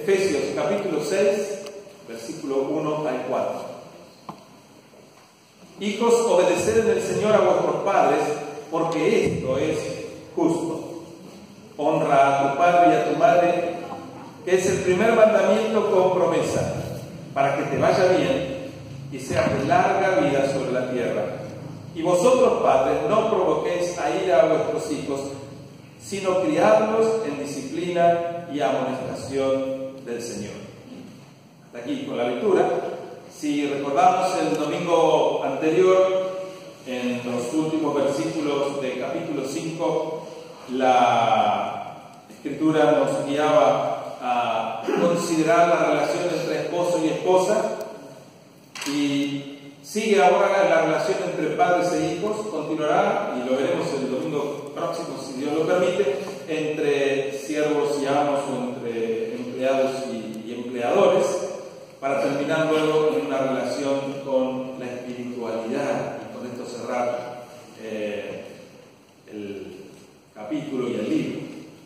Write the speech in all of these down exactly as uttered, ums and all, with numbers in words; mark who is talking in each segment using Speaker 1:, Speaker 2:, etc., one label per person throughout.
Speaker 1: Efesios capítulo seis, versículo uno al cuatro. Hijos, obedeced en el Señor a vuestros padres, porque esto es justo. Honra a tu padre y a tu madre, que es el primer mandamiento con promesa, para que te vaya bien y seas de larga vida sobre la tierra. Y vosotros, padres, no provoquéis a ira a vuestros hijos, sino criadlos en disciplina y amonestación del Señor. Hasta aquí con la lectura. Si recordamos el domingo anterior, en los últimos versículos del capítulo cinco, la Escritura nos guiaba a considerar la relación entre esposo y esposa, y sigue ahora la relación entre padres e hijos. Continuará, y lo veremos el domingo próximo, si Dios lo permite, entre siervos y amos, o entre empleados y, y empleadores, para terminar luego en una relación con la espiritualidad. Y con esto cerrar eh, el capítulo y el libro.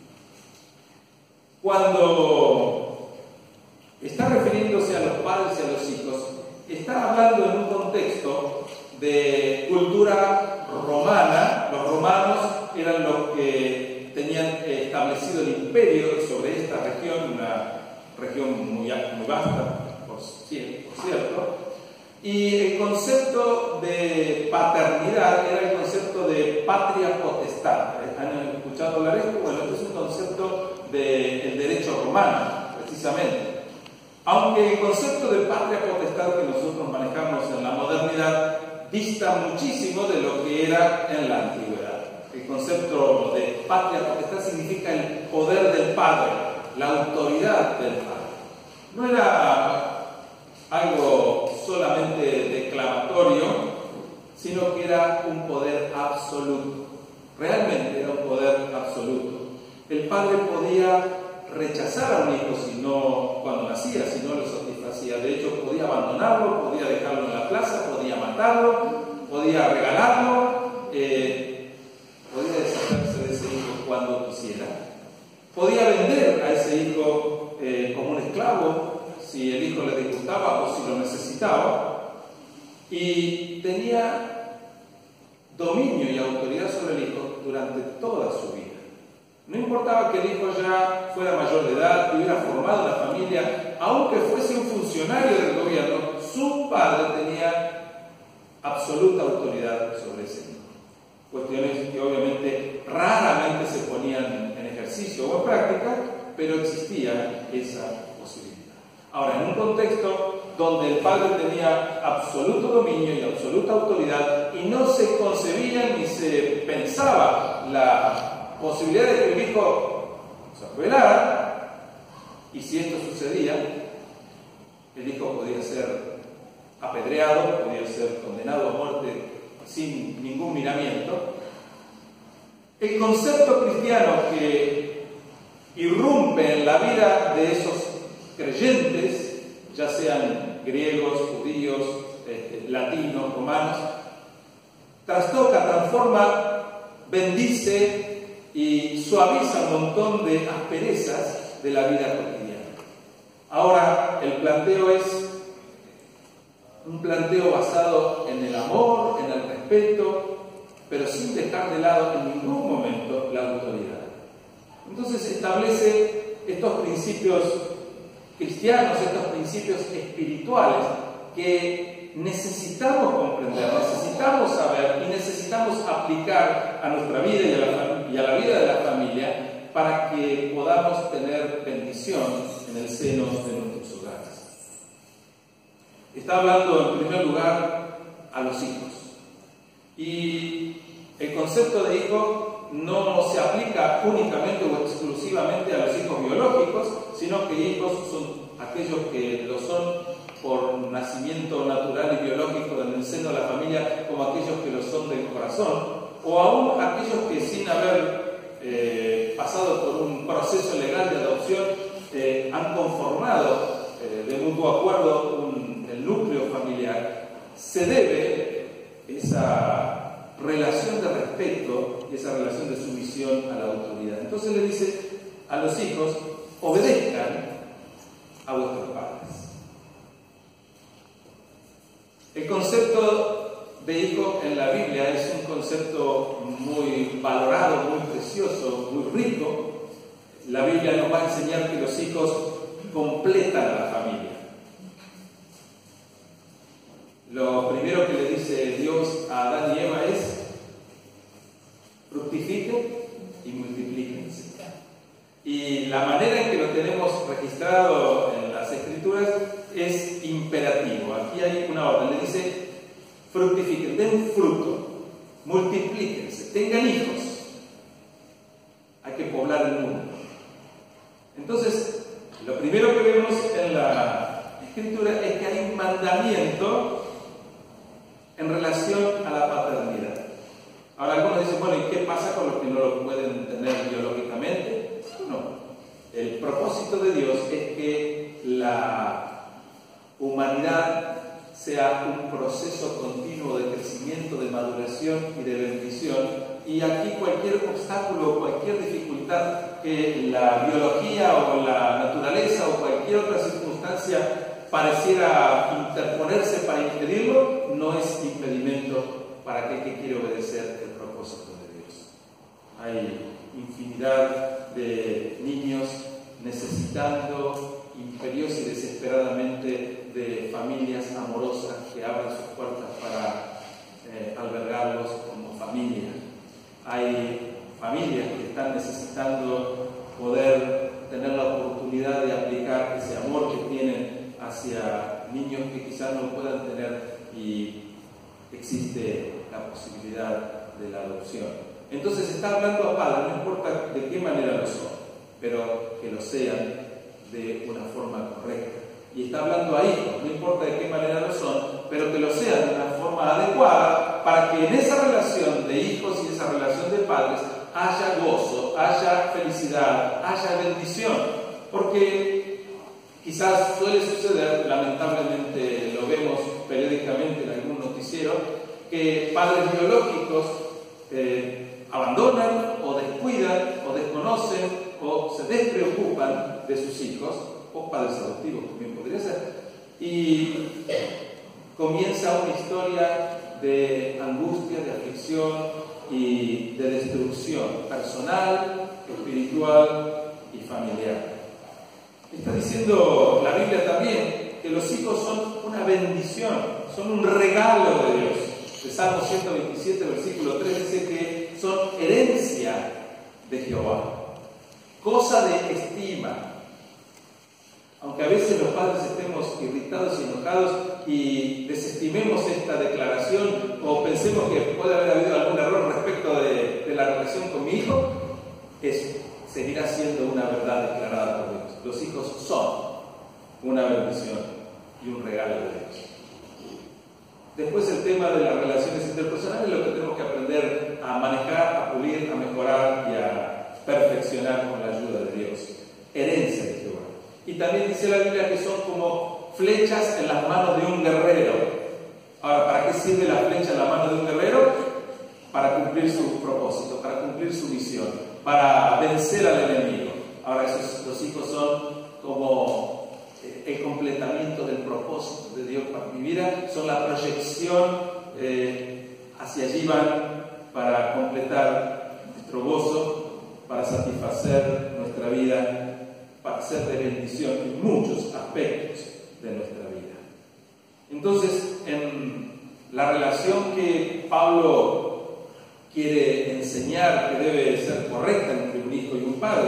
Speaker 1: Cuando está refiriéndose a los padres y a los hijos, está hablando en un contexto de cultura romana. Los romanos eran los que tenían establecido el imperio sobre esta región, una región muy, muy vasta, por cierto, y el concepto de paternidad era el concepto de patria potestad. ¿Han escuchado hablar de esto? Bueno, este es un concepto del derecho romano, precisamente. Aunque el concepto de patria potestad que nosotros manejamos en la modernidad dista muchísimo de lo que era en la antigüedad. El concepto de patria potestad significa el poder del padre, la autoridad del padre. No era algo solamente declamatorio, sino que era un poder absoluto. Realmente era un poder absoluto. El padre podía rechazar a un hijo si no, cuando nacía, si no lo satisfacía. De hecho, podía abandonarlo, podía dejarlo en la plaza, podía matarlo, podía regalarlo, eh, podía deshacerse de ese hijo cuando quisiera. Podía vender a ese hijo eh, como un esclavo si el hijo le disgustaba o si lo necesitaba, y tenía dominio y autoridad sobre el hijo durante toda su vida. No importaba que el hijo ya fuera mayor de edad, que hubiera formado una familia, aunque fuese un funcionario del gobierno, su padre tenía absoluta autoridad sobre ese hijo. Cuestiones que obviamente raramente se ponían en ejercicio o en práctica, pero existía esa posibilidad. Ahora, en un contexto donde el padre tenía absoluto dominio y absoluta autoridad, y no se concebía ni se pensaba la posibilidad de que el hijo se rebelara, y si esto sucedía, el hijo podía ser apedreado, podía ser condenado a muerte sin ningún miramiento. El concepto cristiano que irrumpe en la vida de esos creyentes, ya sean griegos, judíos, eh, latinos, romanos, trastoca, transforma, bendice y suaviza un montón de asperezas de la vida cotidiana. Ahora, el planteo es un planteo basado en el amor, en el respeto, pero sin dejar de lado en ningún momento la autoridad. Entonces establece estos principios cristianos, estos principios espirituales que necesitamos comprender, necesitamos saber y necesitamos aplicar a nuestra vida y a la, y a la vida de la familia para que podamos tener bendición en el seno de nuestros hogares. Está hablando en primer lugar a los hijos. Y el concepto de hijo no se aplica únicamente o exclusivamente a los hijos biológicos, sino que hijos son aquellos que lo son por nacimiento natural y biológico en el seno de la familia, como aquellos que lo son del corazón, o aún aquellos que sin haber eh, pasado por un proceso legal de adopción eh, han conformado eh, de mutuo acuerdo un, el núcleo familiar. Se debe esa relación de respeto y esa relación de sumisión a la autoridad. Entonces le dice a los hijos: obedezcan a vuestros padres. El concepto de hijo en la Biblia es un concepto muy valorado, muy precioso, muy rico. La Biblia nos va a enseñar que los hijos completan a la familia. Lo primero que le dice Dios a Adán y Eva es: fructifiquen y multiplíquense. Y la manera en que lo tenemos registrado en las Escrituras es imperativo. Aquí hay una orden, le dice: fructifiquen, den fruto, multiplíquense, tengan hijos. Hay que poblar el mundo. Entonces, lo primero que vemos en la Escritura es que hay un mandamiento en relación a la paternidad. Ahora algunos dicen, bueno, ¿y qué pasa con los que no lo pueden tener biológicamente? No. El propósito de Dios es que la humanidad sea un proceso continuo de crecimiento, de maduración y de bendición. Y aquí cualquier obstáculo, cualquier dificultad que la biología o la naturaleza o cualquier otra circunstancia pareciera interponerse para impedirlo, no es impedimento para aquel que quiere obedecer el propósito de Dios. Hay infinidad de niños necesitando imperiosa y desesperadamente de familias amorosas que abran sus puertas para eh, albergarlos como familia. Hay familias que están necesitando poder tener la oportunidad de aplicar ese amor que tienen hacia niños que quizás no puedan tener, y existe la posibilidad de la adopción. Entonces está hablando a padres, no importa de qué manera lo son, pero que lo sean de una forma correcta. Y está hablando a hijos, no importa de qué manera lo son, pero que lo sean de una forma adecuada, para que en esa relación de hijos y esa relación de padres haya gozo, haya felicidad, haya bendición. Porque quizás suele suceder, lamentablemente lo vemos periódicamente en algún noticiero, que padres biológicos eh, abandonan o descuidan o desconocen o se despreocupan de sus hijos, o padres adoptivos también podría ser, y comienza una historia de angustia, de aflicción y de destrucción personal, espiritual y familiar. Está diciendo la Biblia también que los hijos son una bendición, son un regalo de Dios. El Salmo ciento veintisiete, versículo tres dice que son herencia de Jehová, cosa de estima. Aunque a veces los padres estemos irritados y enojados y desestimemos esta declaración o pensemos que puede haber habido algún error respecto de, de la relación con mi hijo, es, seguirá siendo una verdad declarada por Dios. Los hijos son una bendición y un regalo de Dios. Después el tema de las relaciones interpersonales es lo que tenemos que aprender a manejar, a pulir, a mejorar y a perfeccionar con la ayuda de Dios. Herencia de Jehová. Y también dice la Biblia que son como flechas en las manos de un guerrero. Ahora, ¿para qué sirve la flecha en la mano de un guerrero? Para cumplir su propósito, para cumplir su misión, para vencer al enemigo. Ahora, esos, los hijos son como el completamiento del propósito de Dios para mi vida, son la proyección, eh, hacia allí van para completar nuestro gozo, para satisfacer nuestra vida, para ser de bendición en muchos aspectos de nuestra vida. Entonces, en la relación que Pablo quiere enseñar que debe ser correcta entre un hijo y un padre,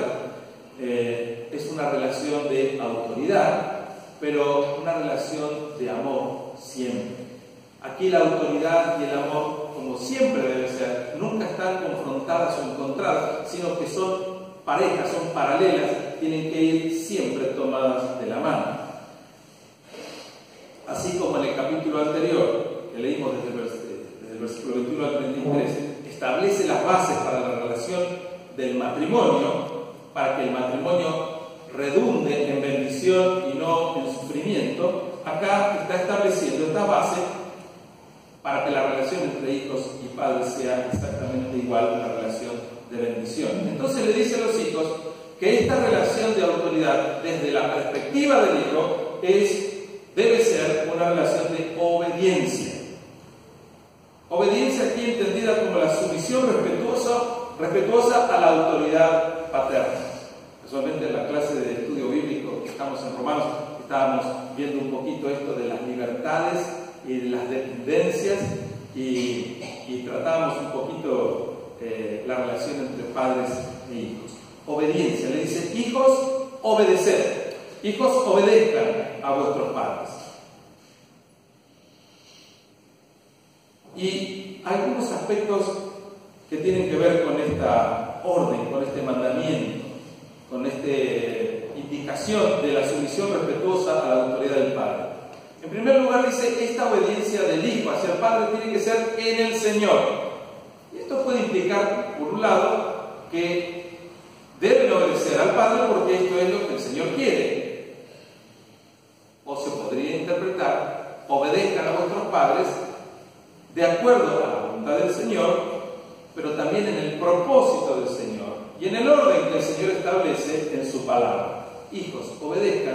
Speaker 1: eh, es una relación de autoridad, pero una relación de amor siempre. Aquí la autoridad y el amor, como siempre debe ser, nunca están confrontadas o encontradas, sino que son parejas, son paralelas, tienen que ir siempre tomadas de la mano. Así como en el capítulo anterior, que leímos desde el, vers desde el versículo veintiuno al treinta y tres, establece las bases para la relación del matrimonio, para que el matrimonio redunde en bendición y no en sufrimiento. Acá está estableciendo esta base para que la relación entre hijos y padres sea exactamente igual a la relación de bendición. Entonces le dice a los hijos que esta relación de autoridad, desde la perspectiva del hijo, es, debe ser una relación de obediencia. Obediencia aquí entendida como la sumisión respetuosa, respetuosa a la autoridad paterna. Casualmente en la clase de estudio bíblico que estamos en Romanos, estábamos viendo un poquito esto de las libertades y de las dependencias y, y tratábamos un poquito eh, la relación entre padres e hijos. Obediencia, le dice: hijos, obedeced. Hijos, obedezcan a vuestros padres. Y algunos aspectos que tienen que ver con esta orden, con este mandamiento, con esta indicación de la sumisión respetuosa a la autoridad del padre. En primer lugar dice, esta obediencia del hijo hacia el padre tiene que ser en el Señor. Y esto puede implicar, por un lado, que deben obedecer al padre porque esto es lo que el Señor quiere. O se podría interpretar, obedezcan a vuestros padres de acuerdo a la voluntad del Señor, pero también en el propósito del Señor y en el orden que el Señor establece en su palabra. Hijos, obedezcan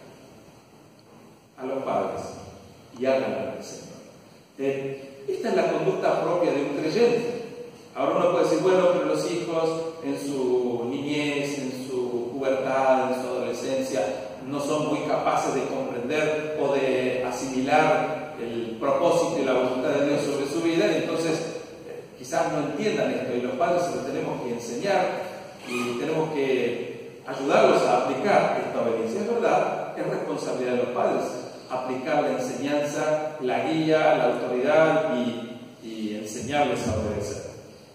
Speaker 1: a los padres y háganlo al Señor. Eh, esta es la conducta propia de un creyente. Ahora uno puede decir, bueno, pero los hijos en su niñez, en su pubertad, en su adolescencia, no son muy capaces de comprender o de asimilar el propósito y la voluntad de Dios sobre su vida, y entonces eh, quizás no entiendan esto, y los padres se lo tenemos que enseñar y tenemos que ayudarlos a aplicar esta obediencia. Es verdad, es responsabilidad de los padres aplicar la enseñanza, la guía, la autoridad y, y enseñarles a obedecer.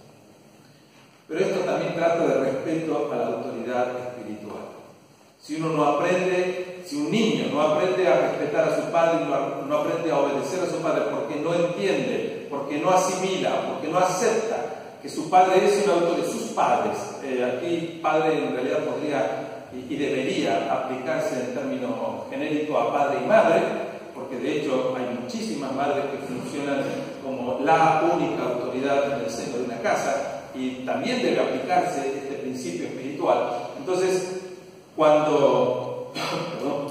Speaker 1: Pero esto también trata de respeto a la autoridad espiritual. Si uno no aprende, si un niño no aprende a respetar a su padre, no, no aprende a obedecer a su padre porque no entiende, porque no asimila, porque no acepta que su padre es una autoridad, sus padres, eh, aquí padre en realidad podría y, y debería aplicarse en términos genéricos a padre y madre, porque de hecho hay muchísimas madres que funcionan como la única autoridad en el seno de una casa, y también debe aplicarse este principio espiritual. Entonces, cuando perdón,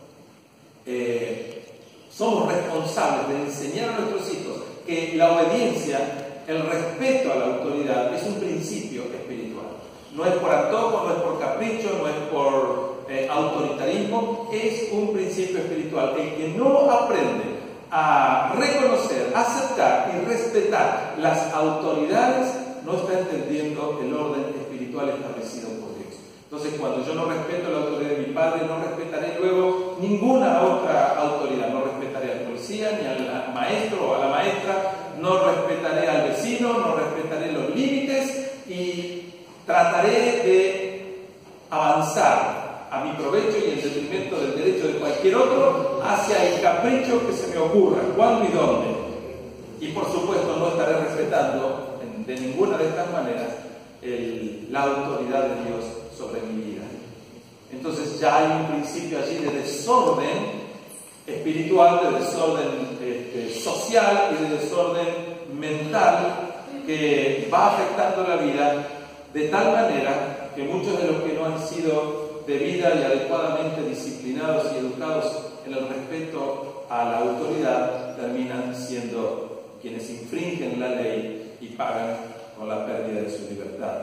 Speaker 1: eh, somos responsables de enseñar a nuestros hijos que la obediencia, el respeto a la autoridad es un principio espiritual. No es por antojo, no es por capricho, no es por eh, autoritarismo, es un principio espiritual. El que no aprende a reconocer, aceptar y respetar las autoridades no está entendiendo el orden espiritual establecido por Dios. Entonces, cuando yo no respeto la autoridad de mi padre, no respetaré luego ninguna otra autoridad. No respetaré al policía, ni al maestro o a la maestra, no respetaré al vecino, no respetaré los límites y trataré de avanzar a mi provecho y en detrimento del derecho de cualquier otro hacia el capricho que se me ocurra, cuándo y dónde. Y por supuesto no estaré respetando de ninguna de estas maneras el, la autoridad de Dios sobre mi vida. Entonces ya hay un principio allí de desorden espiritual, de desorden este, social y de desorden mental que va afectando la vida de tal manera que muchos de los que no han sido debida y adecuadamente disciplinados y educados en el respeto a la autoridad terminan siendo quienes infringen la ley y pagan con la pérdida de su libertad,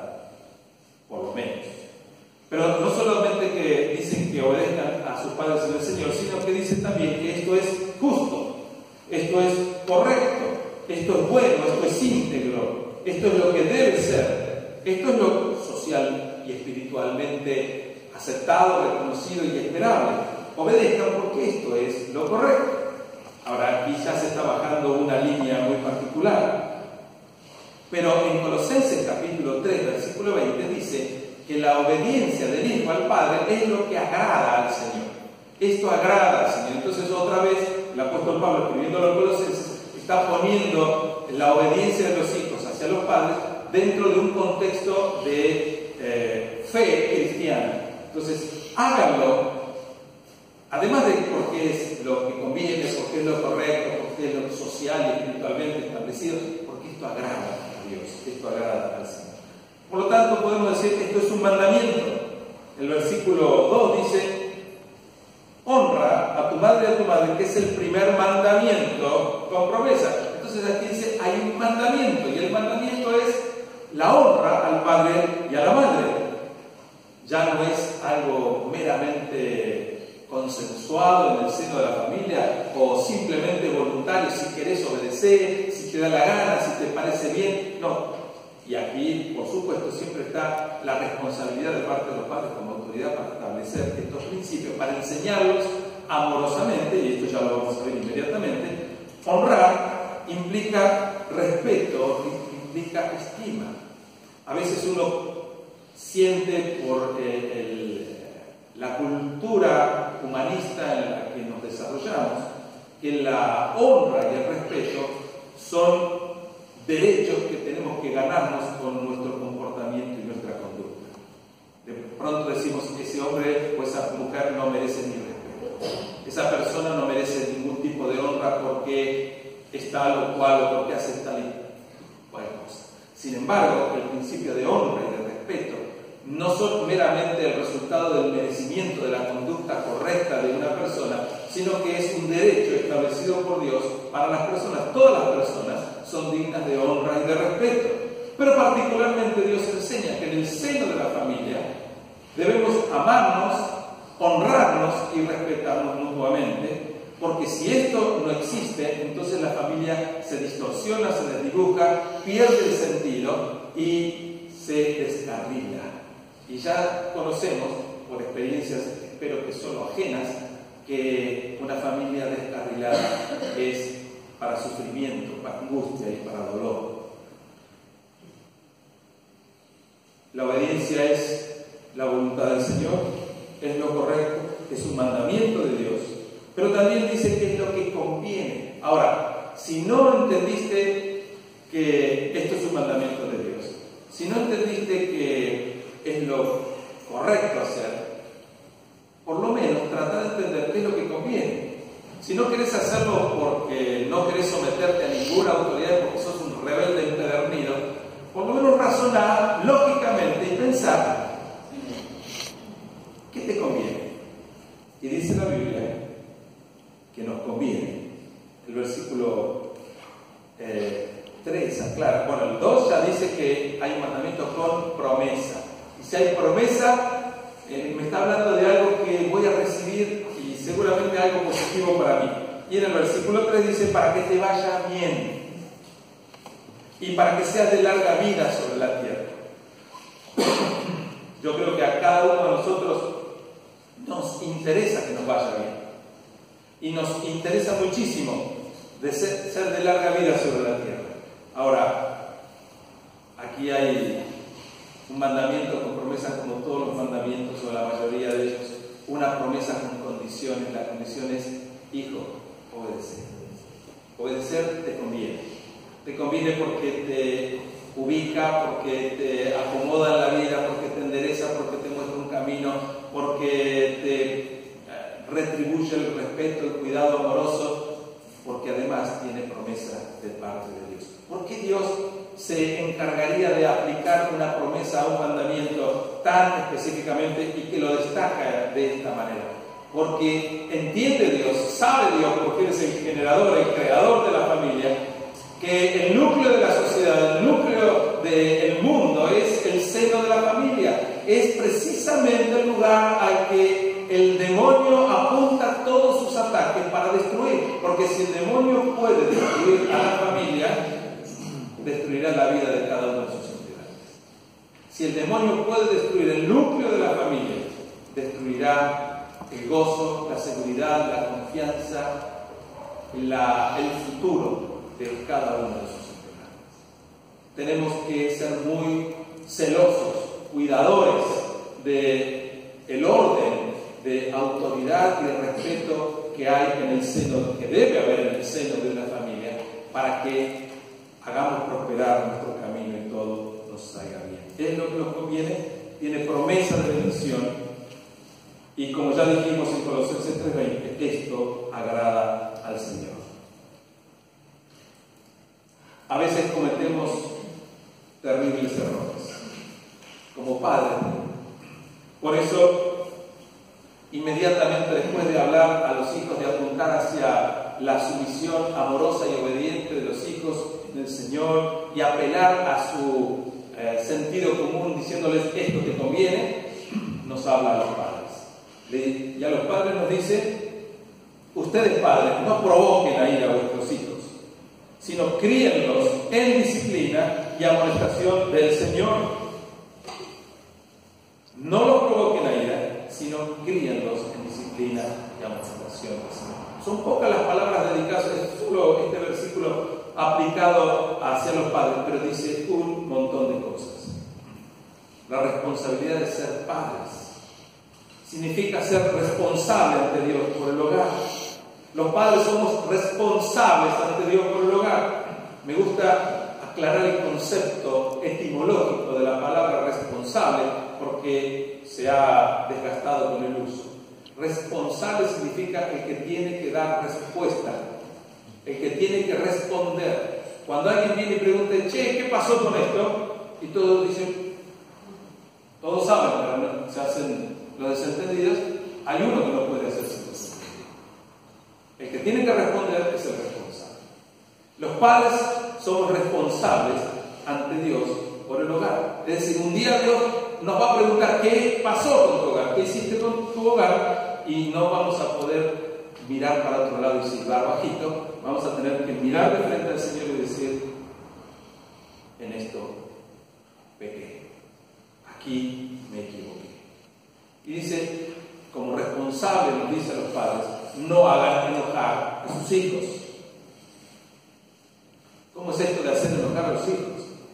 Speaker 1: por lo menos. Pero no solamente que dicen que obedezcan a sus padres en el Señor, sino que dicen también que esto es justo, esto es correcto, esto es bueno, esto es íntegro, esto es lo que debe ser, esto es lo social y espiritualmente aceptado, reconocido y esperable. Obedezcan porque esto es lo correcto. Ahora aquí ya se está bajando una línea muy particular. Pero en Colosenses capítulo tres, versículo veinte dice que la obediencia del Hijo al Padre es lo que agrada al Señor. Esto agrada al Señor. Entonces otra vez el apóstol Pablo, escribiendo a los Colosenses, está poniendo la obediencia de los hijos hacia los padres dentro de un contexto de eh, fe cristiana. Entonces háganlo, además de porque es lo que conviene, porque es lo correcto, porque es lo social y espiritualmente establecido, porque esto agrada a Dios, esto agrada al Señor. Por lo tanto, tanto podemos decir que esto es un mandamiento. El versículo dos dice: honra a tu madre y a tu madre, que es el primer mandamiento con promesa. Entonces aquí dice, hay un mandamiento, y el mandamiento es la honra al padre y a la madre. Ya no es algo meramente consensuado en el seno de la familia o simplemente voluntario, si querés obedecer, si te da la gana, si te parece bien. No. Y aquí, por supuesto, siempre está la responsabilidad de parte de los padres como autoridad para establecer estos principios, para enseñarlos amorosamente, y esto ya lo vamos a ver inmediatamente. Honrar implica respeto, implica estima. A veces uno siente por eh, el, la cultura humanista en la que nos desarrollamos que la honra y el respeto son derechos que tenemos que ganarnos con nuestro comportamiento y nuestra conducta. De pronto decimos que ese hombre o esa mujer no merece mi respeto. Esa persona no merece ningún tipo de honra porque es tal o cual o porque hace tal y cual cosa. Sin embargo, el principio de honra y de respeto no son meramente el resultado del merecimiento de la conducta correcta de una persona, sino que es un derecho establecido por Dios para las personas. Todas las personas son dignas de honra y de respeto. Pero particularmente Dios enseña que en el seno de la familia debemos amarnos, honrarnos y respetarnos mutuamente, porque si esto no existe, entonces la familia se distorsiona, se desdibuja, pierde el sentido y se descarrila. Y ya conocemos, por experiencias espero que solo ajenas, que una familia descarrilada es para sufrimiento, para angustia y para dolor. La obediencia es la voluntad del Señor, es lo correcto, es un mandamiento de Dios, pero también dice que es lo que conviene. Ahora, si no entendiste que esto es un mandamiento de Dios, si no entendiste que es lo correcto hacer, por lo menos trata de entender qué es lo que conviene. Si no querés hacerlo porque no querés someterte a ninguna autoridad, porque sos un rebelde empedernido, por lo menos razonar lógicamente y pensar qué te conviene. Y dice la Biblia que nos conviene. El versículo eh, tres aclara. Bueno, el dos ya dice que hay un mandamiento con promesa. Y si hay promesa, eh, me está hablando de algo que voy a recibir y seguramente algo positivo para mí. Y en el versículo tres dice, para que te vaya bien y para que seas de larga vida sobre la tierra. Yo creo que a cada uno de nosotros nos interesa que nos vaya bien. Y nos interesa muchísimo de ser, ser de larga vida sobre la tierra. Ahora, aquí hay un mandamiento con promesa, como todos los mandamientos o la mayoría de ellos, una promesa con condiciones. La condición es, hijo, obedecer. Obedecer te conviene. Te conviene porque te ubica, porque te acomoda en la vida, porque te endereza, porque te muestra un camino, porque te retribuye el respeto, el cuidado amoroso, porque además tiene promesa de parte de Dios. ¿Por qué Dios se encargaría de aplicar una promesa a un mandamiento tan específicamente y que lo destaca de esta manera? Porque entiende Dios, sabe Dios, porque Él es el generador, el creador de la familia, que el núcleo de la sociedad, el núcleo del mundo es el seno de la familia. Es precisamente el lugar al que el demonio apunta todos sus ataques para destruir. Porque si el demonio puede destruir a la familia, destruirá la vida de cada uno de sus integrantes. Si el demonio puede destruir el núcleo de la familia, destruirá el gozo, la seguridad, la confianza, la, el futuro de cada uno de sus integrantes. Tenemos que ser muy celosos, cuidadores de el orden, de autoridad y de respeto que hay en el seno, que debe haber en el seno de una familia, para que hagamos prosperar nuestro camino y todo nos salga bien. Es lo que nos conviene, tiene promesa de bendición, y como ya dijimos en Colosenses tres veinte, esto agrada al Señor. A veces cometemos terribles errores. padre. Por eso, inmediatamente después de hablar a los hijos, de apuntar hacia la sumisión amorosa y obediente de los hijos del Señor y apelar a su eh, sentido común diciéndoles esto te conviene, nos habla a los padres. Y a los padres nos dice, ustedes padres, no provoquen a ira a vuestros hijos, sino críenlos en disciplina y amonestación del Señor. No los provoquen a ira, sino críenlos en disciplina y amonestación del Señor. Son pocas las palabras dedicadas, es solo este versículo aplicado hacia los padres, pero dice un montón de cosas. La responsabilidad de ser padres significa ser responsable ante Dios por el hogar. Los padres somos responsables ante Dios por el hogar. Me gusta aclarar el concepto etimológico de la palabra responsable porque se ha desgastado con el uso. Responsable significa el que tiene que dar respuesta, el que tiene que responder. Cuando alguien viene y pregunta, che, ¿qué pasó con esto? Y todos dicen, todos saben, pero no, se hacen los desentendidos. Hay uno que no puede hacerse eso. El que tiene que responder es el responsable. Los padres somos responsables ante Dios por el hogar. Es decir, un día Dios nos va a preguntar qué pasó con tu hogar, qué hiciste con tu hogar, y no vamos a poder mirar para otro lado y silbar bajito. Vamos a tener que mirar de frente al Señor y decir, en esto pequé, aquí me equivoqué. Y dice, como responsable nos dice a los padres, no hagan enojar a sus hijos. ¿Cómo es esto de hacer enojar a los hijos?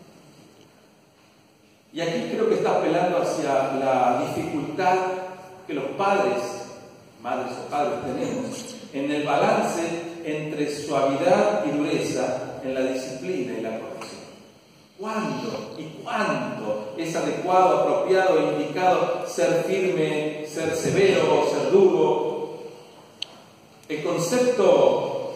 Speaker 1: Y aquí creo que está apelando hacia la dificultad que los padres, madres o padres, tenemos en el balance entre suavidad y dureza en la disciplina y la corrección. ¿Cuándo y cuándo es adecuado, apropiado e indicado ser firme, ser severo o ser duro? El concepto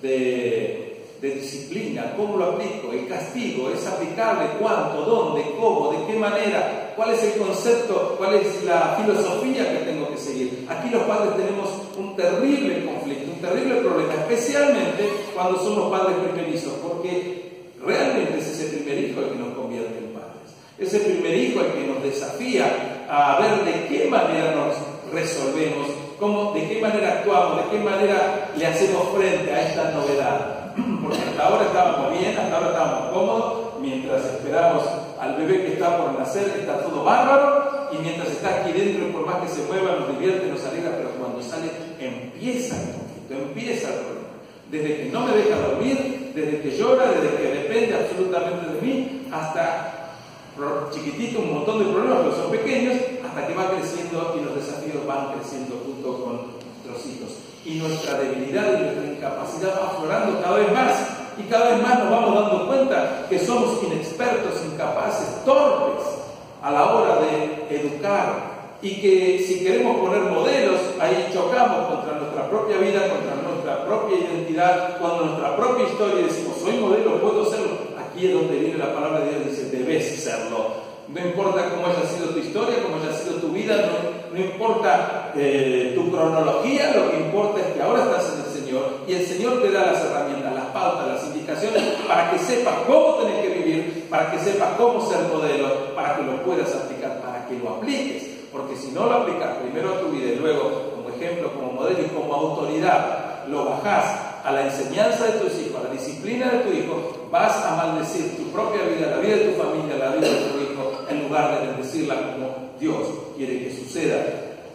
Speaker 1: de, de disciplina, ¿cómo lo aplico? El castigo, ¿es aplicable? ¿Cuánto? ¿Dónde? ¿Cómo? ¿De qué manera? ¿Cuál es el concepto? ¿Cuál es la filosofía que tengo que seguir? Aquí los padres tenemos un terrible conflicto, un terrible problema, especialmente cuando somos padres primerizos, porque realmente es ese primer hijo el que nos convierte en padres. Es el primer hijo el que nos desafía a ver de qué manera nos resolvemos, cómo, de qué manera actuamos, de qué manera le hacemos frente a esta novedad. Porque hasta ahora estábamos bien, hasta ahora estábamos cómodos, mientras esperamos al bebé que está por nacer, está todo bárbaro, y mientras está aquí dentro, por más que se mueva, nos divierte, nos alegra, pero cuando sale, empieza el conflicto, empieza el problema. Desde que no me deja dormir, desde que llora, desde que depende absolutamente de mí, hasta chiquitito, un montón de problemas, pero son pequeños, hasta que va creciendo y los desafíos van creciendo junto con nuestros hijos. Y nuestra debilidad y nuestra incapacidad va aflorando cada vez más, y cada vez más nos vamos dando cuenta que somos inexpertos, incapaces, torpes a la hora de educar, y que si queremos poner modelos, ahí chocamos contra nuestra propia vida, contra nuestra propia identidad, con nuestra propia historia, y decimos, soy modelo, puedo serlo. Aquí es donde viene la palabra de Dios, dice, debes serlo. No importa cómo haya sido tu historia, cómo haya sido tu vida, no, no importa eh, tu cronología, lo que importa es que ahora estás en el Señor, y el Señor te da las herramientas, las pautas, las indicaciones, para que sepas cómo tenés que vivir, para que sepas cómo ser modelo, para que lo puedas aplicar, para que lo apliques. Porque si no lo aplicas primero a tu vida y luego como ejemplo, como modelo y como autoridad, lo bajás a la enseñanza de tus hijos, a la disciplina de tu hijo, vas a maldecir tu propia vida, la vida de tu familia, la vida de tu hijo, en lugar de bendecirla como Dios quiere que suceda.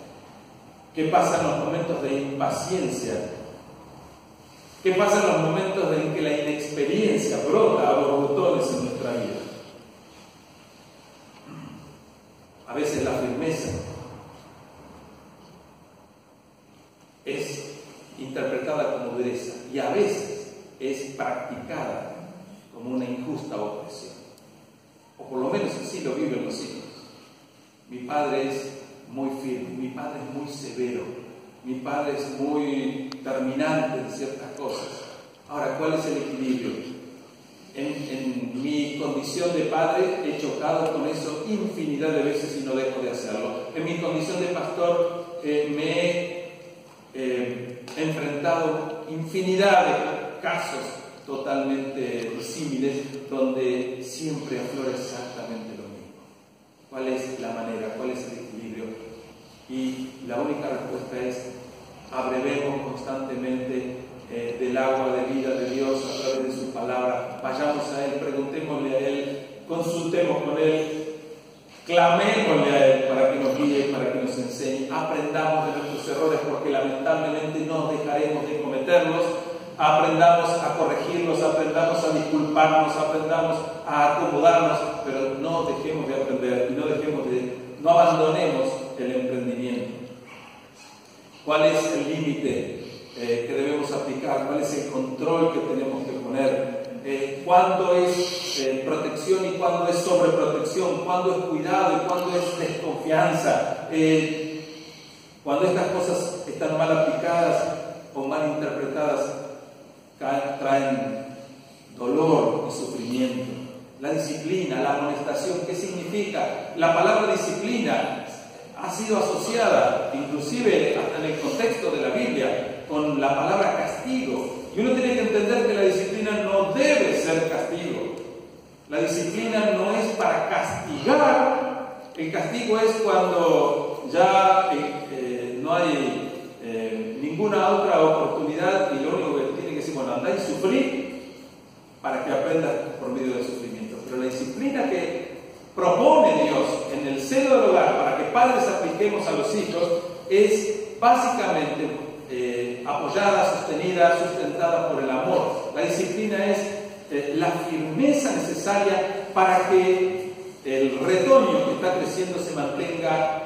Speaker 1: ¿Qué pasa en los momentos de impaciencia? ¿Qué pasa en los momentos en que la inexperiencia brota a borbotones en nuestra vida? A veces la firmeza es interpretada como dureza y a veces es practicada como una injusta opresión. O por lo menos así lo viven los hijos. Mi padre es muy firme, mi padre es muy severo, mi padre es muy terminante en ciertas cosas. Ahora, ¿cuál es el equilibrio? En, en mi condición de padre he chocado con eso infinidad infinidad de veces y no dejo de hacerlo. En mi condición de pastor eh, me he eh, enfrentado infinidad de casos totalmente disímiles donde siempre aflora exactamente lo mismo. ¿Cuál es la manera? ¿Cuál es el equilibrio? Y la única respuesta es: abrevemos constantemente eh, del agua de vida de Dios a través de su palabra. Vayamos a Él, preguntémosle a Él, consultemos con Él, clamémosle a Él para que nos guíe, para que nos enseñe. Aprendamos de nuestros errores, porque lamentablemente no dejaremos de cometerlos. Aprendamos a corregirlos, aprendamos a disculparnos, aprendamos a acomodarnos, pero no dejemos de aprender y no dejemos de, no abandonemos el emprendimiento. ¿Cuál es el límite eh, que debemos aplicar? ¿Cuál es el control que tenemos que poner? Eh, ¿Cuándo es eh, protección y cuándo es sobreprotección? ¿Cuándo es cuidado y cuándo es desconfianza? Eh, cuando estas cosas están mal aplicadas o mal interpretadas, traen dolor y sufrimiento. La disciplina, la amonestación, ¿qué significa? La palabra disciplina ha sido asociada, inclusive hasta en el contexto de la Biblia, con la palabra castigo. Y uno tiene que entender que la disciplina no debe ser castigo. La disciplina no es para castigar. El castigo es cuando ya eh, eh, no hay eh, ninguna otra oportunidad y lo único que tiene que decir, bueno, andá y sufrí para que aprendas por medio del sufrimiento. Pero la disciplina que propone Dios en el seno del hogar para que padres apliquemos a los hijos es básicamente eh, apoyada, sostenida, sustentada por el amor. La disciplina es eh, la firmeza necesaria para que el retoño que está creciendo se mantenga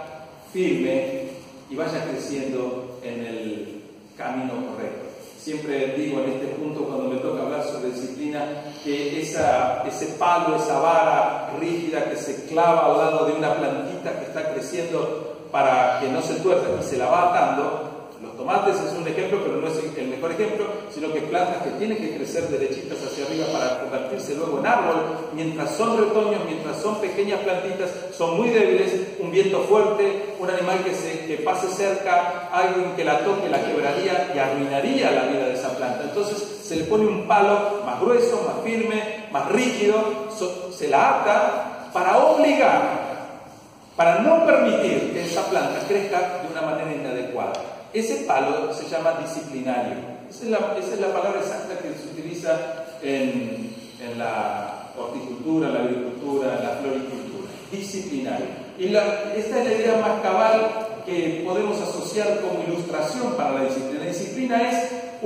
Speaker 1: firme y vaya creciendo en el camino correcto. Siempre digo en este punto, cuando me toca hablar sobre disciplina, que esa, ese palo, esa vara rígida que se clava al lado de una plantita que está creciendo para que no se tuerza y se la va atando. Los tomates es un ejemplo, pero no es el mejor ejemplo, sino que plantas que tienen que crecer derechitas hacia arriba para convertirse luego en árbol. Mientras son retoños, mientras son pequeñas plantitas, son muy débiles. Un viento fuerte, un animal que, se, que pase cerca, alguien que la toque, la quebraría y arruinaría la vida de esa planta. Entonces se le pone un palo más grueso, más firme, más rígido, so, se la ata para obligar, para no permitir que esa planta crezca de una manera inadecuada. Ese palo se llama disciplinario. Esa es la, esa es la palabra exacta que se utiliza en, en la horticultura, la agricultura, la floricultura. Disciplinario. Y la, esta es la idea más cabal que podemos asociar como ilustración para la disciplina. La disciplina es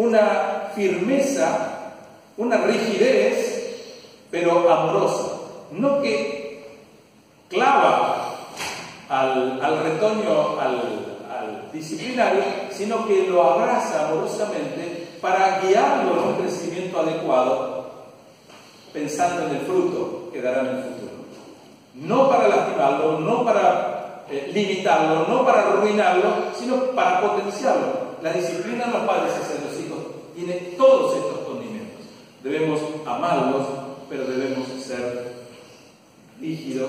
Speaker 1: una firmeza, una rigidez, pero amorosa. No que clava al, al retoño, al al disciplinario, sino que lo abraza amorosamente para guiarlo en un crecimiento adecuado, pensando en el fruto que dará en el futuro. No para lastimarlo, no para eh, limitarlo, no para arruinarlo, sino para potenciarlo. La disciplina en los padres hacia los hijos tiene todos estos condimentos. Debemos amarlos, pero debemos ser rígidos,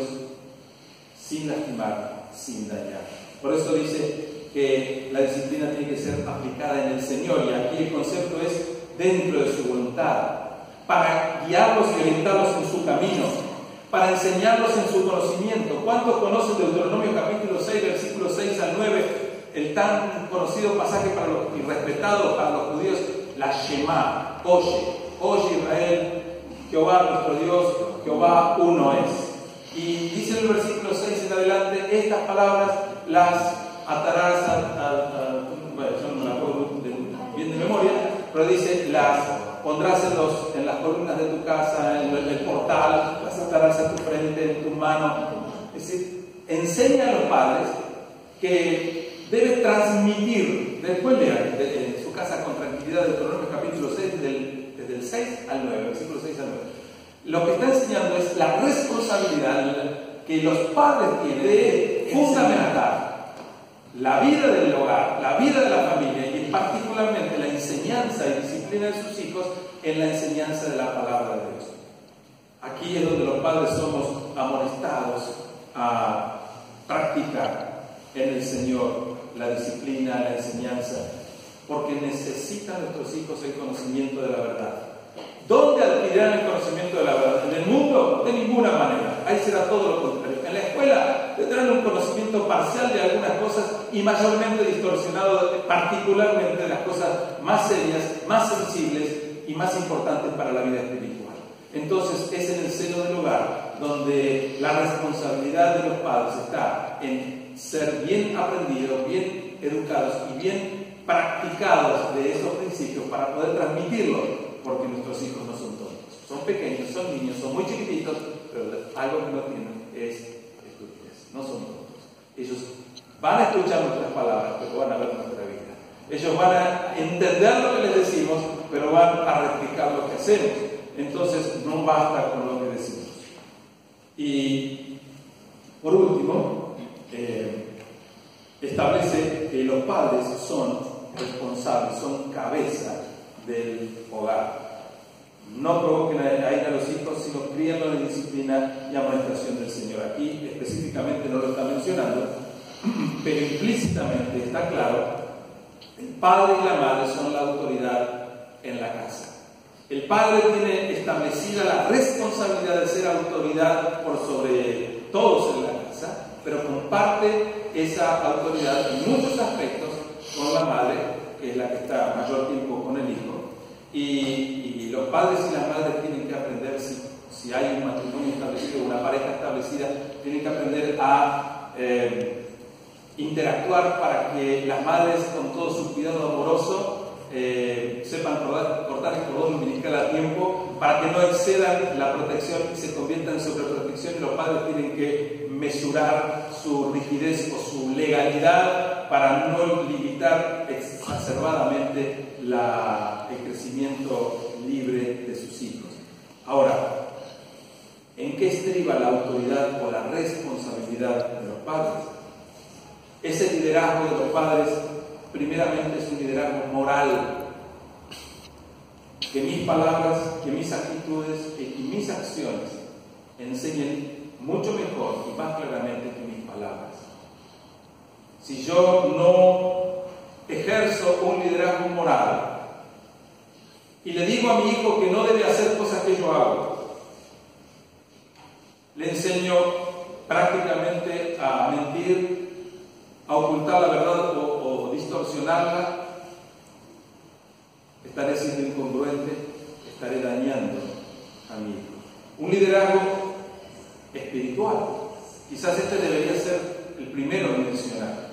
Speaker 1: sin lastimar, sin dañar. Por eso dice que la disciplina tiene que ser aplicada en el Señor, y aquí el concepto es dentro de su voluntad, para guiarlos y orientarlos en su camino, para enseñarlos en su conocimiento. ¿Cuántos conocen Deuteronomio capítulo seis, versículos seis al nueve, el tan conocido pasaje para los, y respetado para los judíos, la Shema? Oye, oye Israel, Jehová nuestro Dios, Jehová uno es. Y dice en el versículo seis en adelante, estas palabras las atarás a, a, a bueno, yo no me la acuerdo bien de memoria, pero dice, las pondrás en, los, en las columnas de tu casa, en el, el portal, las atarás a tu frente, en tu mano. Es decir, enseña a los padres que debe transmitir, después de, de, de su casa con tranquilidad, de Deuteronomio capítulo seis, desde el, desde el seis al nueve, versículo seis al nueve. Lo que está enseñando es la responsabilidad que los padres tienen de fundamentar la vida del hogar, la vida de la familia, y particularmente la enseñanza y disciplina de sus hijos en la enseñanza de la palabra de Dios. Aquí es donde los padres somos amonestados, a practicar en el Señor la disciplina, la enseñanza, porque necesitan nuestros hijos el conocimiento de la verdad. ¿Dónde adquirirán el conocimiento de la verdad? ¿En el mundo? De ninguna manera. Ahí será todo lo contrario. En la escuela tendrán un conocimiento parcial de algunas cosas y mayormente distorsionado, particularmente de las cosas más serias, más sensibles y más importantes para la vida espiritual. Entonces es en el seno del hogar donde la responsabilidad de los padres está en ser bien aprendidos, bien educados y bien practicados de esos principios para poder transmitirlos, porque nuestros hijos no son tontos, son pequeños, son niños, son muy chiquititos, pero algo que no tienen es estupidez, no son tontos. Ellos van a escuchar nuestras palabras, pero van a ver nuestra vida. Ellos van a entender lo que les decimos, pero van a replicar lo que hacemos. Entonces no basta con lo que decimos. Y por último, eh, establece que los padres son responsables, son cabeza del hogar. No provoquen a ir a los hijos, sino críenlos en disciplina y amonestación del Señor. Aquí específicamente no lo está mencionando, pero implícitamente está claro, el padre y la madre son la autoridad en la casa. El padre tiene establecida la responsabilidad de ser autoridad por sobre todos en la casa, pero comparte esa autoridad en muchos aspectos con la madre, que es la que está mayor tiempo con el hijo. Y, y los padres y las madres tienen que aprender, si, si hay un matrimonio establecido, una pareja establecida, tienen que aprender a eh, interactuar para que las madres, con todo su cuidado amoroso, eh, sepan cortar, cortar el cordón umbilical a tiempo, para que no excedan la protección y se conviertan en sobreprotección, y los padres tienen que mesurar su rigidez o su legalidad para no limitar exacerbadamente la, el crecimiento libre de sus hijos. Ahora, ¿en qué estriba la autoridad o la responsabilidad de los padres? Ese liderazgo de los padres, primeramente, es un liderazgo moral. Que mis palabras, que mis actitudes y mis acciones enseñen mucho mejor y más claramente que mis palabras. Si yo no ejerzo un liderazgo moral y le digo a mi hijo que no debe hacer cosas que yo hago, le enseño prácticamente a mentir, a ocultar la verdad o, o distorsionarla, estaré siendo incongruente, estaré dañando a mi hijo. Un liderazgo espiritual, quizás este debería ser el primero en mencionar.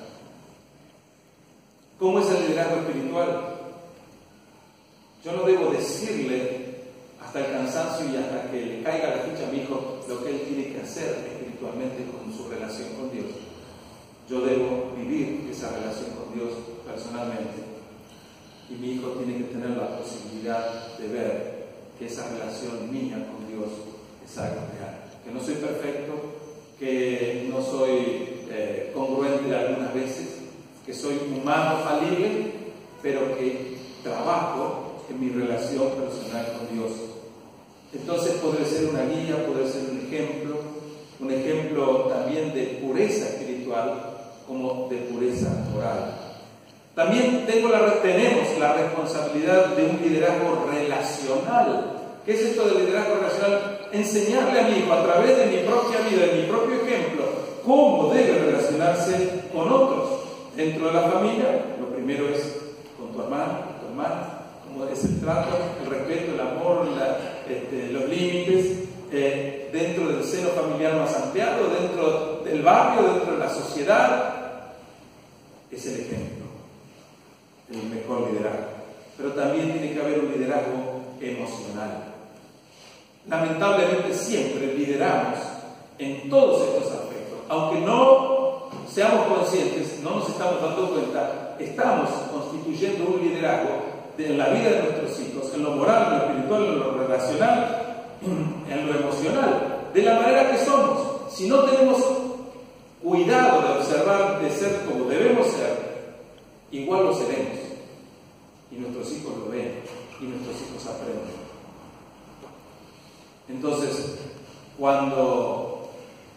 Speaker 1: ¿Cómo es el liderazgo espiritual? Yo no debo decirle hasta el cansancio y hasta que le caiga la ficha a mi hijo lo que él tiene que hacer espiritualmente con su relación con Dios. Yo debo vivir esa relación con Dios personalmente, y mi hijo tiene que tener la posibilidad de ver que esa relación mía con Dios es algo real. Que no soy perfecto, que no soy eh, congruente algunas veces, que soy humano falible, pero que trabajo en mi relación personal con Dios. Entonces podré ser una guía, podré ser un ejemplo, un ejemplo también de pureza espiritual como de pureza moral. También tengo la, tenemos la responsabilidad de un liderazgo relacional. ¿Qué es esto del liderazgo relacional? Enseñarle a mi hijo a través de mi propia vida, de mi propio ejemplo, cómo debe relacionarse con otros. Dentro de la familia, lo primero es con tu hermano, tu hermana, cómo es el trato, el respeto, el amor, la, este, los límites, eh, dentro del seno familiar más ampliado, dentro del barrio, dentro de la sociedad. Es el ejemplo, el mejor liderazgo. Pero también tiene que haber un liderazgo emocional. Lamentablemente siempre lideramos en todos estos aspectos, aunque no seamos conscientes, no nos estamos dando cuenta, estamos constituyendo un liderazgo en la vida de nuestros hijos, en lo moral, en lo espiritual, en lo relacional, en lo emocional, de la manera que somos. Si no tenemos cuidado de observar, de ser como debemos ser, igual lo seremos, y nuestros hijos lo ven, y nuestros hijos aprenden. Entonces, cuando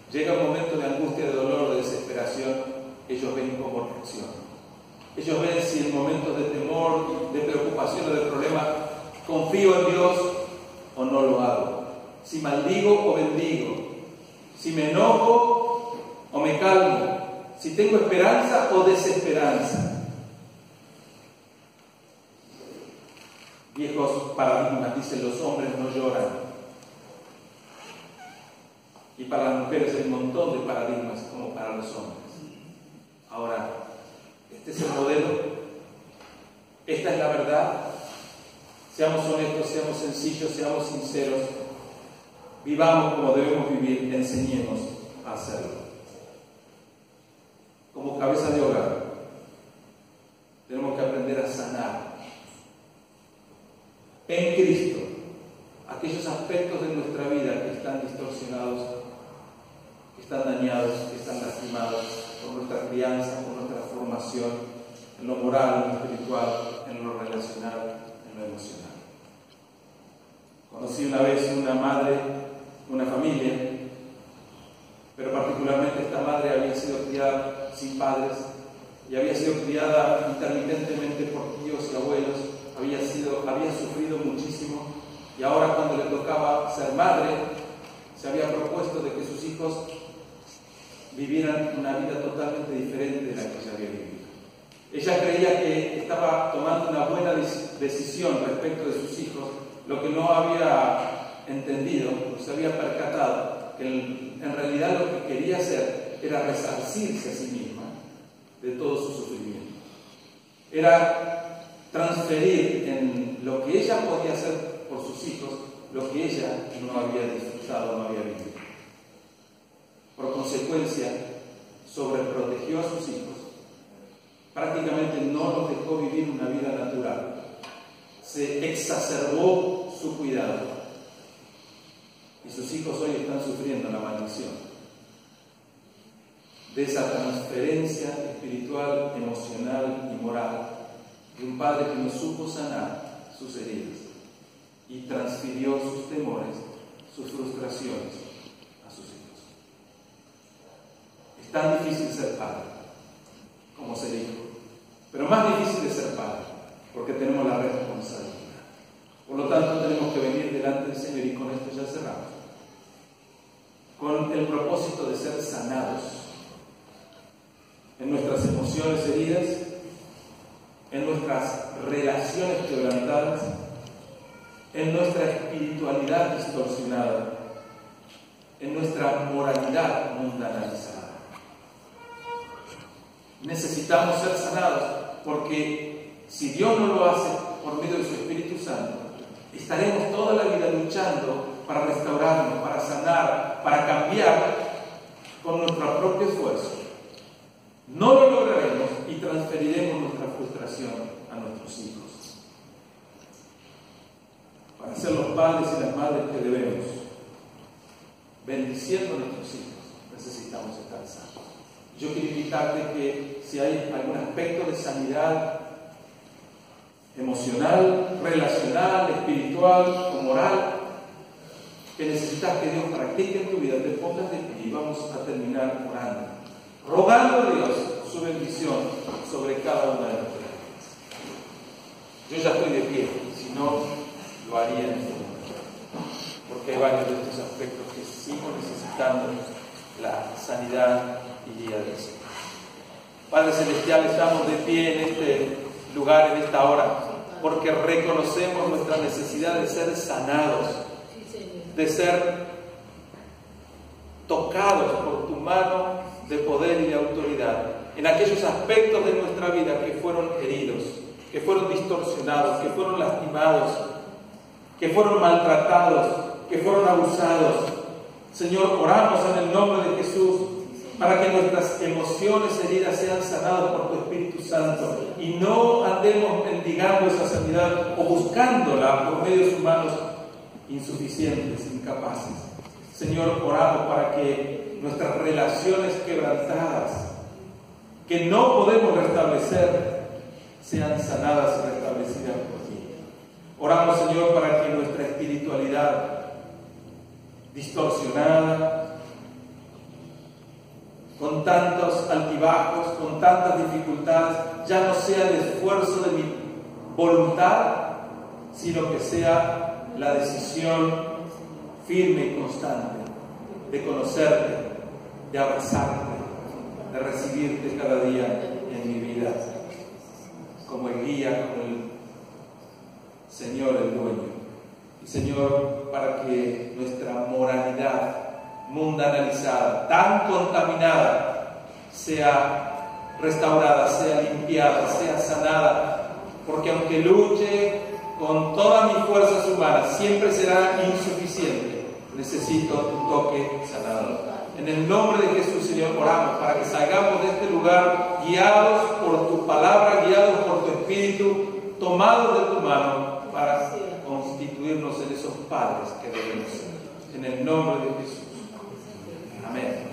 Speaker 1: llega un momento de angustia, de dolor, de desesperación, ellos ven cómo reaccionan. Ellos ven si en momentos de temor, de preocupación o de problema confío en Dios o no lo hago. Si maldigo o bendigo. Si me enojo o me calmo. Si tengo esperanza o desesperanza. Viejos paradigmas, dicen, los hombres no lloran. Y para las mujeres hay un montón de paradigmas como para los hombres. Ahora, este es el modelo, esta es la verdad. Seamos honestos, seamos sencillos, seamos sinceros, vivamos como debemos vivir, enseñemos a hacerlo. Como cabeza de hogar, tenemos que aprender a sanar en Cristo aquellos aspectos de nuestra vida que están distorsionados, que están dañados, que están lastimados por nuestra crianza, por nuestra formación, en lo moral, en lo espiritual, en lo relacional, en lo emocional. Conocí una vez una madre, una familia, pero particularmente esta madre había sido criada sin padres y había sido criada intermitentemente por tíos y abuelos, había, sido, había sufrido muchísimo y ahora cuando le tocaba ser madre, se había propuesto de que sus hijos vivieran una vida totalmente diferente de la que ella había vivido. Ella creía que estaba tomando una buena decisión respecto de sus hijos, lo que no había entendido, no se había percatado, que en realidad lo que quería hacer era resarcirse a sí misma de todo su sufrimiento. Era transferir en lo que ella podía hacer por sus hijos lo que ella no había disfrutado, no había vivido. Por consecuencia, sobreprotegió a sus hijos, prácticamente no los dejó vivir una vida natural, se exacerbó su cuidado y sus hijos hoy están sufriendo la maldición de esa transferencia espiritual, emocional y moral de un padre que no supo sanar sus heridas y transfirió sus temores, sus frustraciones a sus hijos. Es tan difícil ser padre como ser hijo, pero más difícil es ser padre porque tenemos la responsabilidad. Por lo tanto, tenemos que venir delante del Señor, y con esto ya cerramos, con el propósito de ser sanados en nuestras emociones heridas, en nuestras relaciones quebrantadas, en nuestra espiritualidad distorsionada, en nuestra moralidad mundanalizada. Necesitamos ser sanados porque si Dios no lo hace por medio de su Espíritu Santo, estaremos toda la vida luchando para restaurarnos, para sanar, para cambiar con nuestro propio esfuerzo. No lo lograremos y transferiremos nuestra frustración a nuestros hijos. Para ser los padres y las madres que debemos, bendiciendo a nuestros hijos, necesitamos estar sanos. Yo quiero invitarte que si hay algún aspecto de sanidad emocional, relacional, espiritual o moral que necesitas que Dios practique en tu vida, te pongas de pie y vamos a terminar orando, rogando a Dios su bendición sobre cada una de nuestras vidas. Yo ya estoy de pie, si no, lo haría en este momento, porque hay varios de estos aspectos que sigo necesitando la sanidad y guía del Señor. Padre Celestial, estamos de pie en este lugar, en esta hora, porque reconocemos nuestra necesidad de ser sanados, de ser tocados por tu mano de poder y de autoridad en aquellos aspectos de nuestra vida que fueron heridos, que fueron distorsionados, que fueron lastimados, que fueron maltratados, que fueron abusados. Señor, oramos en el nombre de Jesús para que nuestras emociones heridas sean sanadas por tu Espíritu Santo y no andemos mendigando esa sanidad o buscándola por medios humanos insuficientes, incapaces. Señor, oramos para que nuestras relaciones quebrantadas, que no podemos restablecer, sean sanadas y restablecidas por ti. Oramos, Señor, para que nuestra espiritualidad distorsionada, con tantos altibajos, con tantas dificultades, ya no sea el esfuerzo de mi voluntad, sino que sea la decisión firme y constante de conocerte, de abrazarte, de recibirte cada día en mi vida, como el guía, como el Señor, el dueño. Y Señor, para que nuestra moralidad mundanalizada, tan contaminada, sea restaurada, sea limpiada, sea sanada, porque aunque luche con todas mis fuerzas humanas, siempre será insuficiente. Necesito tu toque sanador. En el nombre de Jesús, Señor, oramos para que salgamos de este lugar guiados por tu palabra, guiados por tu Espíritu, tomados de tu mano para constituirnos en esos padres que debemos ser. En el nombre de Jesús. Amén.